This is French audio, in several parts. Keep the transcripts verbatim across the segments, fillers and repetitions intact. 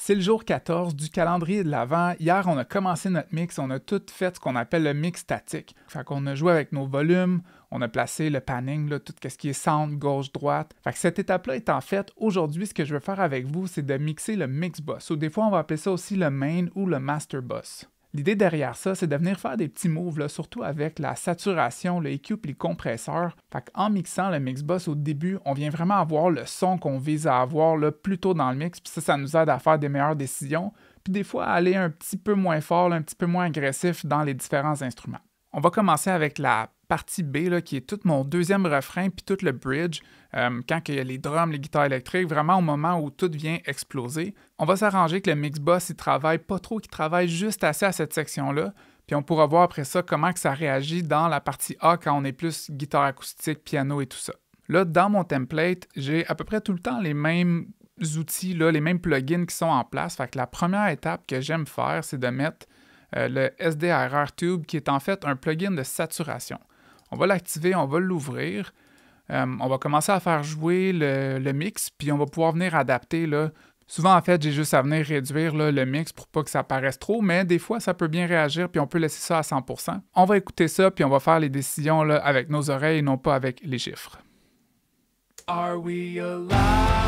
C'est le jour quatorze du calendrier de l'Avent. Hier, on a commencé notre mix, on a tout fait ce qu'on appelle le mix statique. Fait qu'on a joué avec nos volumes, on a placé le panning, là, tout ce qui est sound, gauche-droite. Fait que cette étape-là étant faite, aujourd'hui, ce que je veux faire avec vous, c'est de mixer le mix bus. Ou des fois, on va appeler ça aussi le main ou le master bus. L'idée derrière ça, c'est de venir faire des petits moves, là, surtout avec la saturation, le E Q et le compresseur. Fait qu'en mixant le mix bus au début, on vient vraiment avoir le son qu'on vise à avoir là, plus tôt dans le mix, puis ça, ça nous aide à faire des meilleures décisions, puis des fois à aller un petit peu moins fort, là, un petit peu moins agressif dans les différents instruments. On va commencer avec la partie B, là, qui est tout mon deuxième refrain, puis tout le bridge, euh, quand il y a les drums, les guitares électriques, vraiment au moment où tout vient exploser. On va s'arranger que le mix boss, il travaille pas trop, qu'il travaille juste assez à cette section-là, puis on pourra voir après ça comment que ça réagit dans la partie A quand on est plus guitare acoustique, piano et tout ça. Là, dans mon template, j'ai à peu près tout le temps les mêmes outils, là, les mêmes plugins qui sont en place. Fait que la première étape que j'aime faire, c'est de mettre euh, le S D R R Tube, qui est en fait un plugin de saturation. On va l'activer, on va l'ouvrir, euh, on va commencer à faire jouer le, le mix, puis on va pouvoir venir adapter. Là. Souvent, en fait, j'ai juste à venir réduire là, le mix pour pas que ça paraisse trop, mais des fois, ça peut bien réagir, puis on peut laisser ça à cent pour cent. On va écouter ça, puis on va faire les décisions là, avec nos oreilles, non pas avec les chiffres. Are we alive?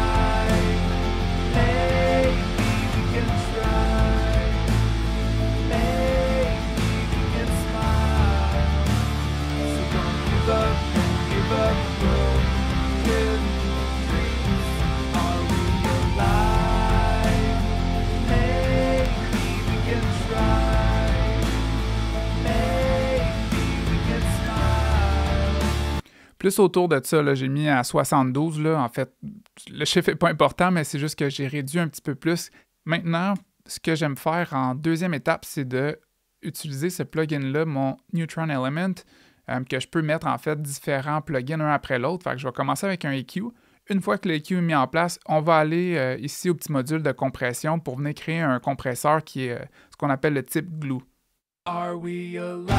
Maybe we can try. Maybe we can smile. So don't give up, don't give up, broken dreams. Are we alive? Maybe we can try. Maybe we can smile. Plus autour de ça, là, j'ai mis à soixante-douze. Là. En fait, le chiffre n'est pas important, mais c'est juste que j'ai réduit un petit peu plus. Maintenant, ce que j'aime faire en deuxième étape, c'est de utiliser ce plugin-là, mon Neutron Element, euh, que je peux mettre en fait différents plugins un après l'autre. Fait que je vais commencer avec un E Q. Une fois que le E Q est mis en place, on va aller euh, ici au petit module de compression pour venir créer un compresseur qui est euh, ce qu'on appelle le type glue. Are we alive?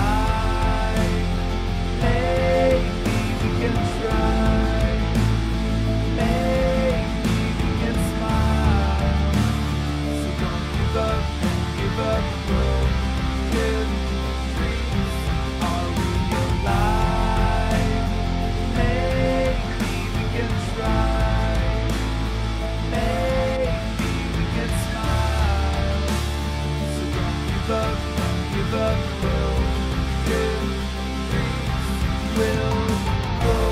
Maybe we can try. Maybe we can smile. So don't give up, don't give up, broken dreams. Are we alive? Maybe we can try. Maybe we can smile. So don't give up, don't give up, broken dreams will grow.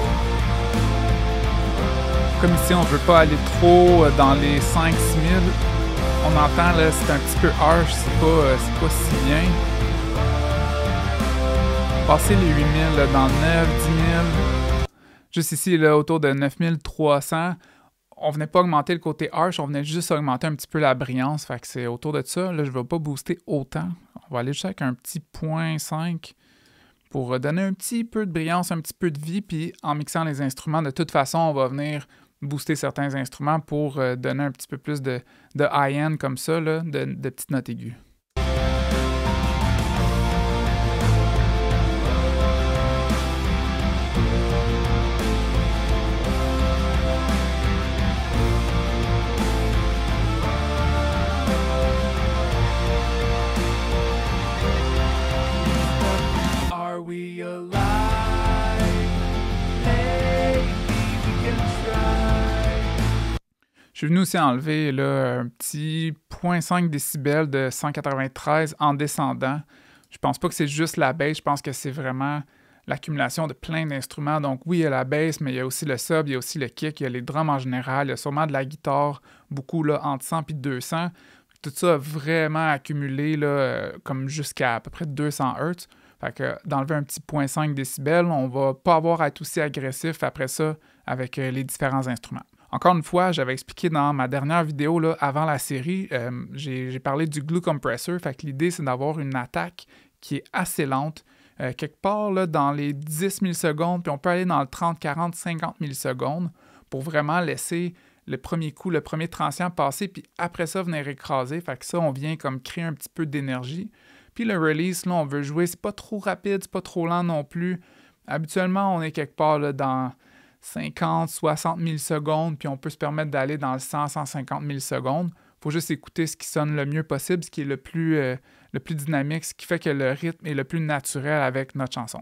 Comme ici, on ne veut pas aller trop dans les cinq six mille. On entend, là, c'est un petit peu harsh, c'est pas, euh, c'est pas si bien. Passer les huit mille là, dans neuf dix mille. Juste ici, là, autour de neuf mille trois cents. On venait pas augmenter le côté harsh, on venait juste augmenter un petit peu la brillance. Fait que c'est autour de ça. Là, je ne vais pas booster autant. On va aller juste avec un petit point cinq pour donner un petit peu de brillance, un petit peu de vie. Puis en mixant les instruments, de toute façon, on va venir booster certains instruments pour euh, donner un petit peu plus de, de high-end comme ça, là, de, de petites notes aiguës. Are we alive? Je suis venu aussi enlever là, un petit zéro virgule cinq décibels de cent quatre-vingt-treize en descendant. Je pense pas que c'est juste la bass, je pense que c'est vraiment l'accumulation de plein d'instruments. Donc oui, il y a la bass, mais il y a aussi le sub, il y a aussi le kick, il y a les drums en général, il y a sûrement de la guitare, beaucoup là, entre cent et deux cents. Tout ça a vraiment accumulé là, comme jusqu'à à peu près deux cents hertz. Fait que d'enlever un petit zéro virgule cinq décibels, on va pas avoir à être aussi agressif après ça avec les différents instruments. Encore une fois, j'avais expliqué dans ma dernière vidéo là, avant la série, euh, j'ai, j'ai parlé du glue compressor. Fait que l'idée, c'est d'avoir une attaque qui est assez lente, euh, quelque part là, dans les dix millisecondes, puis on peut aller dans le trente, quarante, cinquante millisecondes pour vraiment laisser le premier coup, le premier transient passer, puis après ça, venir écraser. Fait que ça, on vient comme créer un petit peu d'énergie. Puis le release, là, on veut jouer, c'est pas trop rapide, c'est pas trop lent non plus. Habituellement, on est quelque part là, dans cinquante, soixante millisecondes, puis on peut se permettre d'aller dans le cent, cent cinquante millisecondes faut juste écouter ce qui sonne le mieux possible, ce qui est le plus, euh, le plus dynamique, ce qui fait que le rythme est le plus naturel avec notre chanson.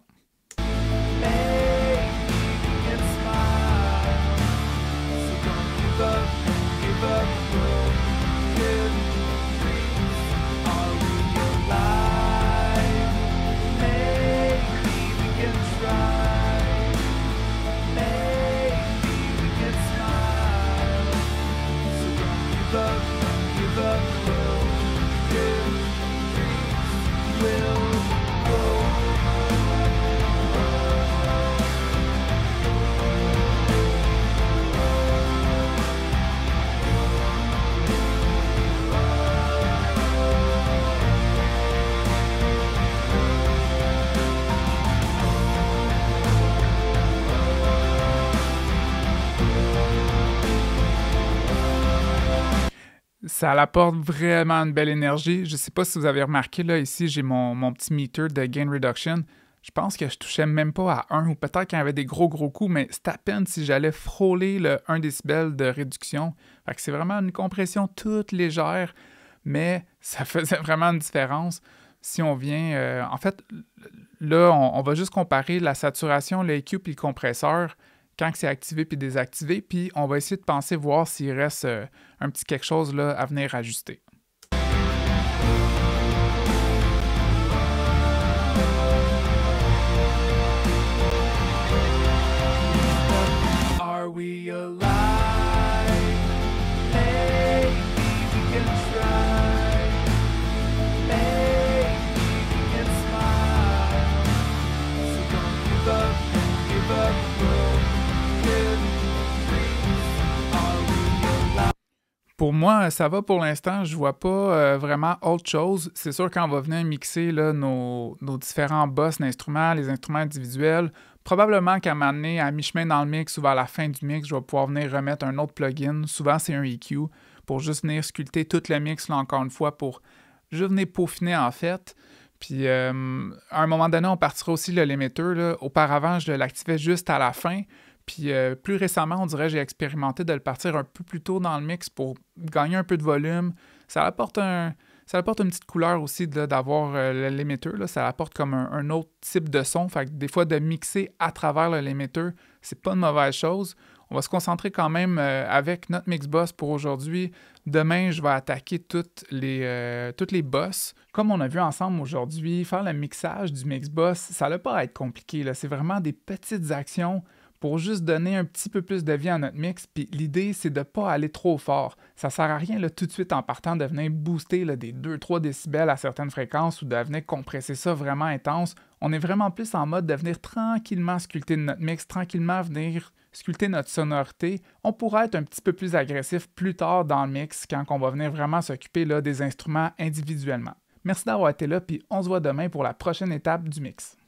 Ça apporte vraiment une belle énergie. Je ne sais pas si vous avez remarqué, là, ici, j'ai mon, mon petit meter de gain reduction. Je pense que je touchais même pas à un, ou peut-être qu'il y avait des gros gros coups, mais c'est à peine si j'allais frôler le un décibel de réduction. Fait que c'est vraiment une compression toute légère, mais ça faisait vraiment une différence. Si on vient... Euh, en fait, là, on, on va juste comparer la saturation, le E Q puis le compresseur, quand c'est activé puis désactivé, puis on va essayer de penser voir s'il reste euh, un petit quelque chose là, à venir ajuster. Are we alive? Maybe we can try. Maybe we can smile. So don't give up, give up. Pour moi, ça va pour l'instant. Je vois pas euh, vraiment autre chose. C'est sûr quand on va venir mixer là, nos, nos différents boss d'instruments, les instruments individuels, probablement qu'à m'amener à mi-chemin dans le mix ou vers la fin du mix, je vais pouvoir venir remettre un autre plugin. Souvent, c'est un E Q pour juste venir sculpter tout le mix, là, encore une fois, pour juste venir peaufiner en fait. Puis, euh, à un moment donné, on partira aussi le limiter. Là. Auparavant, je l'activais juste à la fin. Puis euh, plus récemment, on dirait que j'ai expérimenté de le partir un peu plus tôt dans le mix pour gagner un peu de volume. Ça apporte, un, ça apporte une petite couleur aussi là, d'avoir euh, le limiter. Là. Ça apporte comme un, un autre type de son. Fait que des fois, de mixer à travers le limiter, c'est pas une mauvaise chose. On va se concentrer quand même euh, avec notre mix boss pour aujourd'hui. Demain, je vais attaquer toutes les, euh, toutes les boss. Comme on a vu ensemble aujourd'hui, faire le mixage du mix boss, ça n'a pas à être compliqué. Là. C'est vraiment des petites actions pour juste donner un petit peu plus de vie à notre mix. Puis l'idée, c'est de ne pas aller trop fort. Ça ne sert à rien là, tout de suite en partant de venir booster là, des deux trois décibels à certaines fréquences ou de venir compresser ça vraiment intense. On est vraiment plus en mode de venir tranquillement sculpter notre mix, tranquillement venir sculpter notre sonorité. On pourra être un petit peu plus agressif plus tard dans le mix quand on va venir vraiment s'occuper là, des instruments individuellement. Merci d'avoir été là, puis on se voit demain pour la prochaine étape du mix.